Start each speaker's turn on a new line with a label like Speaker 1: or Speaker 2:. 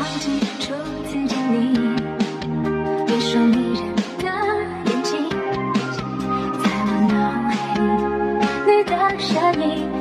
Speaker 1: 记初次见你，一双迷人的眼睛，在我脑海里，你的身影